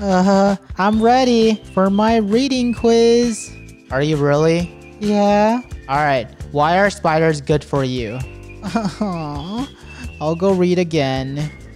I'm ready for my reading quiz. Are you really? Yeah. Alright, why are spiders good for you? I'll go read again.